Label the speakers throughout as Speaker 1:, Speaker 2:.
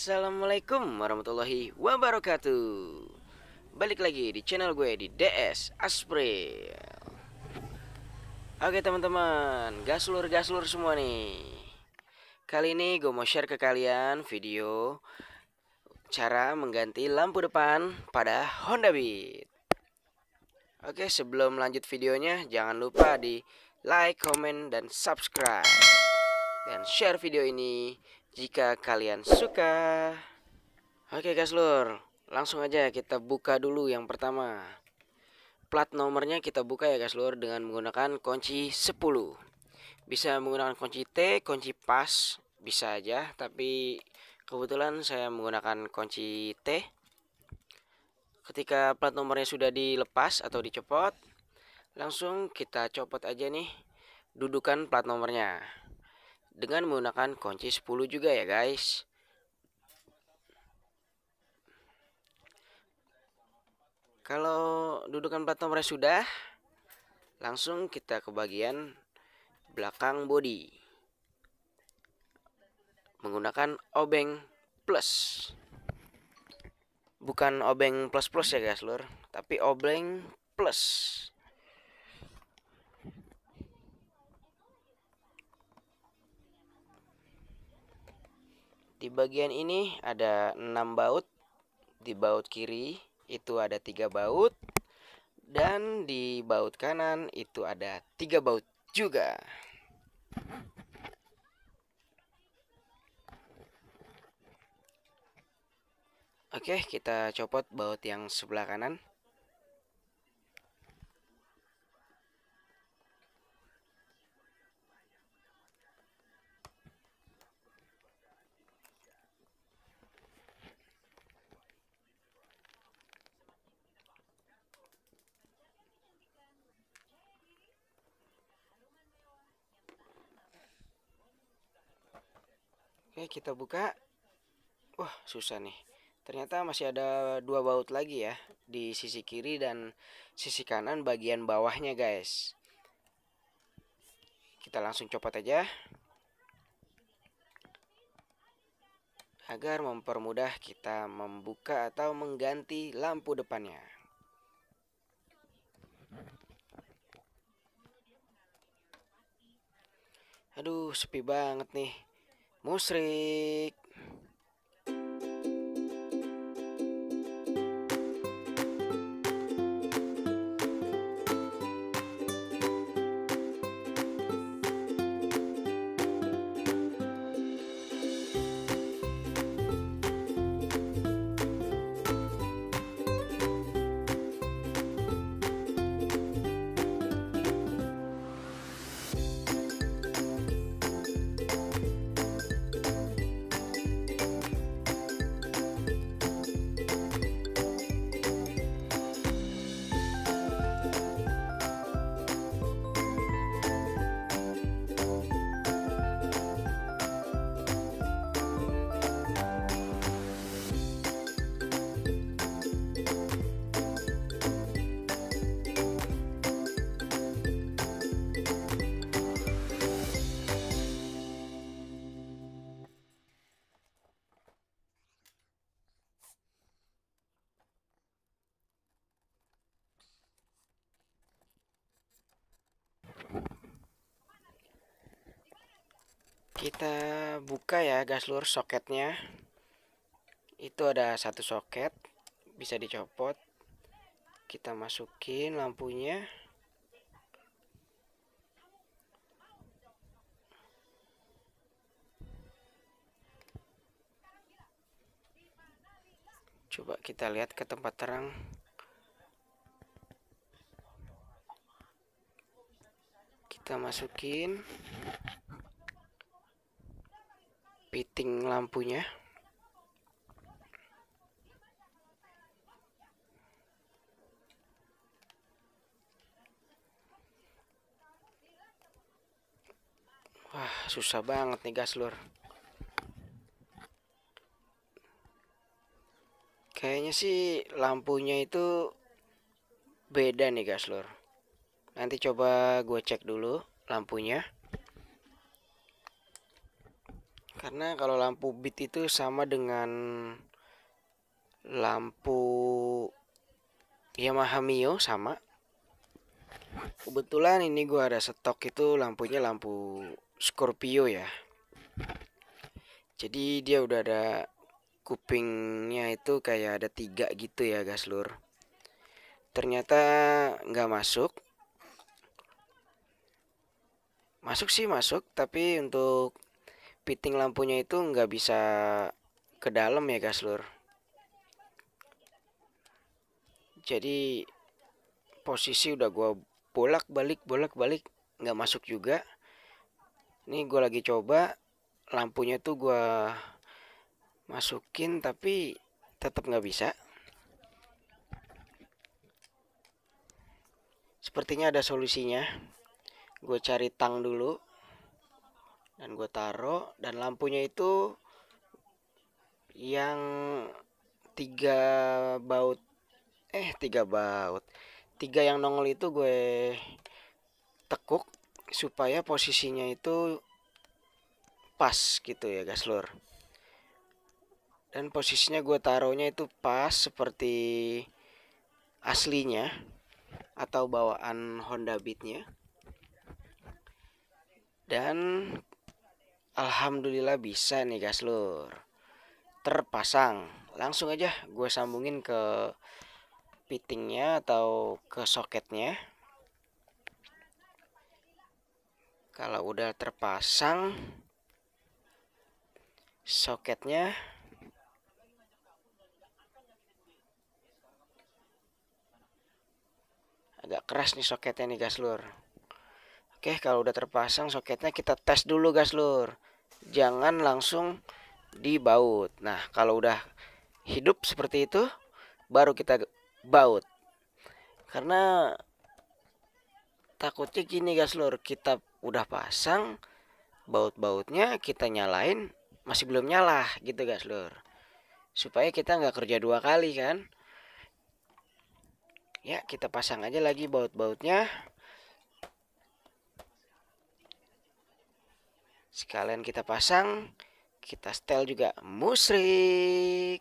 Speaker 1: Assalamualaikum warahmatullahi wabarakatuh. Balik lagi di channel gue di DS Aspril. Oke teman-teman, gaslur semua nih. Kali ini gue mau share ke kalian video cara mengganti lampu depan pada Honda Beat. Oke, sebelum lanjut videonya, jangan lupa di like, comment, dan subscribe. Dan share video ini jika kalian suka. Oke gaslur, langsung aja kita buka dulu yang pertama. Plat nomornya kita buka ya gaslur dengan menggunakan kunci 10. Bisa menggunakan kunci T, kunci pas, bisa aja. Tapi kebetulan saya menggunakan kunci T. Ketika plat nomornya sudah dilepas atau dicopot, langsung kita copot aja nih dudukan plat nomornya dengan menggunakan kunci 10 juga ya guys. Kalau dudukan plat nomornya sudah, langsung kita ke bagian belakang bodi menggunakan obeng plus. Bukan obeng plus ya guys lur, tapi obeng plus. Di bagian ini ada 6 baut. Di baut kiri itu ada 3 baut, dan di baut kanan itu ada 3 baut juga. Oke, kita copot baut yang sebelah kanan. Oke, kita buka. Wah, susah nih. Ternyata masih ada 2 baut lagi ya di sisi kiri dan sisi kanan bagian bawahnya guys. Kita langsung copot aja agar mempermudah kita membuka atau mengganti lampu depannya. Aduh, sepi banget nih. Musrik. Kita buka ya gaslur soketnya. Itu ada satu soket, bisa dicopot. Kita masukin lampunya. Coba kita lihat ke tempat terang. Kita masukin fitting lampunya. Wah, susah banget nih gaslur. Kayaknya sih lampunya itu beda nih gaslur. Nanti coba gue cek dulu lampunya. Karena kalau lampu bit itu sama dengan lampu Yamaha Mio sama. Kebetulan ini gua ada stok itu lampunya lampu Scorpio ya. Jadi dia udah ada kupingnya itu kayak ada 3 gitu ya guys lur. Ternyata nggak masuk. Masuk sih masuk, tapi untuk fitting lampunya itu nggak bisa ke dalam ya guys lur. Jadi posisi udah gua bolak balik nggak masuk juga. Ini gua lagi coba lampunya tuh gua masukin tapi tetap nggak bisa. Sepertinya ada solusinya. Gue cari tang dulu dan gue taruh, dan lampunya itu yang tiga baut tiga baut, tiga yang nongol itu gue tekuk supaya posisinya itu pas gitu ya guys lur. Dan posisinya gue taruhnya itu pas seperti aslinya atau bawaan Honda Beat-nya. Dan alhamdulillah bisa nih guys lur, terpasang. Langsung aja gue sambungin ke fittingnya atau ke soketnya. Kalau udah terpasang soketnya, agak keras nih soketnya nih guys lur. Oke, kalau udah terpasang soketnya kita tes dulu guys lur. Jangan langsung dibaut. Nah, kalau udah hidup seperti itu baru kita baut. Karena takutnya gini guys lur, kita udah pasang baut-bautnya kita nyalain masih belum nyala gitu guys lur. Supaya kita nggak kerja 2 kali kan. Ya, kita pasang aja lagi baut-bautnya. Sekalian kita pasang, kita setel juga musrik.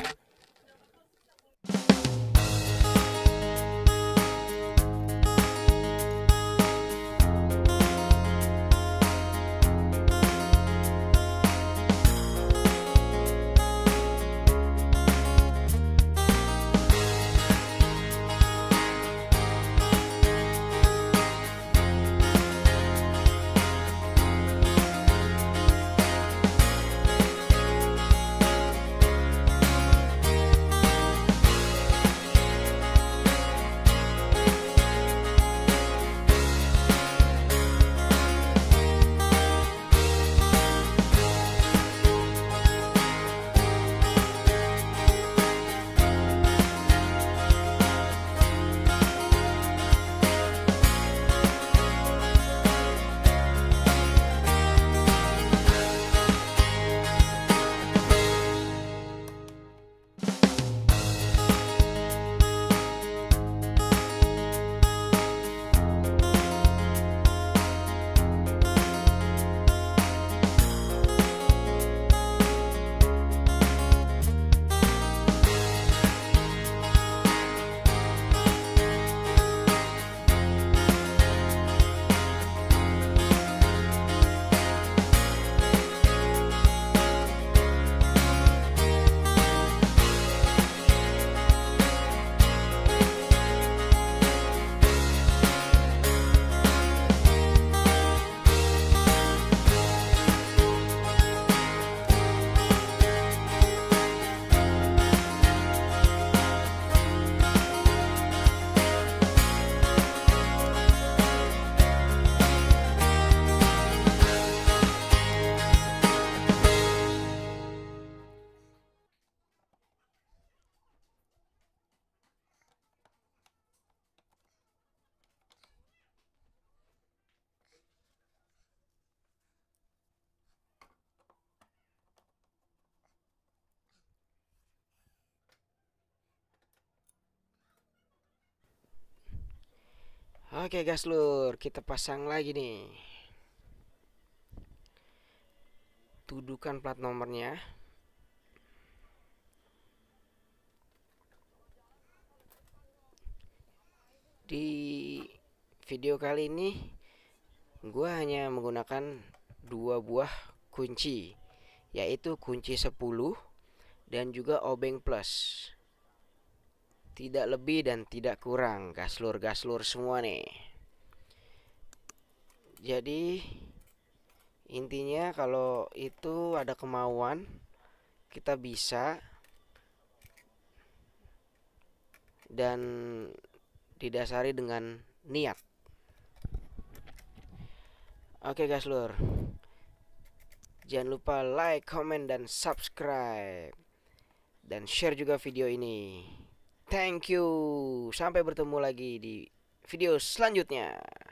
Speaker 1: Oke guys lur, kita pasang lagi nih. tuduhkan plat nomornya. Di video kali ini gue hanya menggunakan dua buah kunci, yaitu kunci 10 dan juga obeng plus. Tidak lebih dan tidak kurang, gaslur-gaslur semua nih. Jadi intinya kalau itu ada kemauan, kita bisa, dan didasari dengan niat. Oke gaslur, jangan lupa like, comment, dan subscribe, dan share juga video ini. Thank you. Sampai bertemu lagi di video selanjutnya.